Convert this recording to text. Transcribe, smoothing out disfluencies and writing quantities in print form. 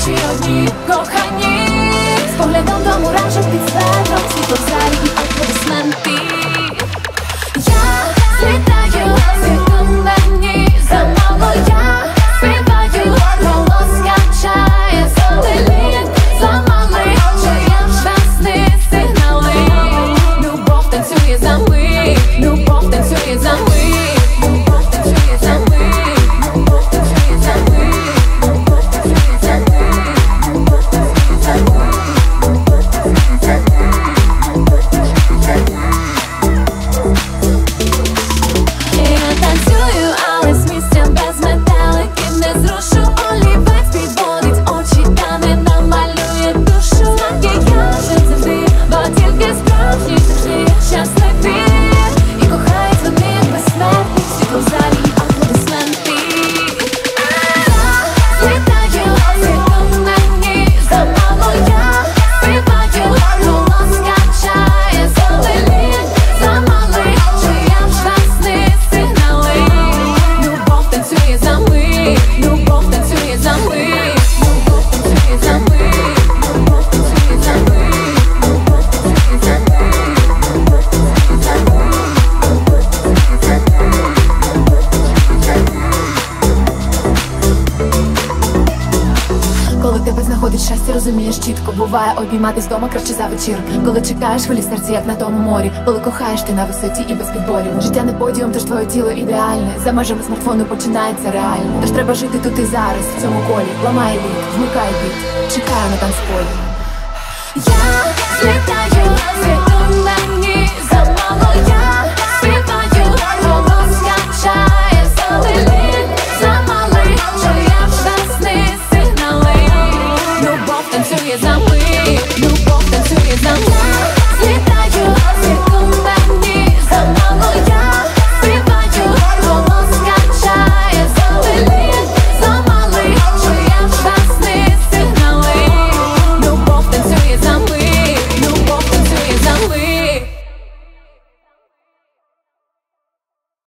Очі одні кохані, з поглядом до мурашок під светром, світло в залі і аплодисменти. Я злітаю, світом мені замало. Я співаю, голос качає солелін, замали, що я вчасні сигнали. Любов танцює за мить, любов танцює за мить, любов танцює за мить, любов танцює за мить. Тебе знаходить щастя, розумієш чітко. Буває обійматись вдома краще за вечірки. Коли чекаєш хвилі в серці, як на тому морі. Коли кохаєш ти на висоті і без підборів. Життя не подіум, тож твоє тіло ідеальне. За межами смартфону починається реально. Тож треба жити тут і зараз, в цьому колі. Ламай лід, вмикай біт, чекаю на танцполі. Я злітаю.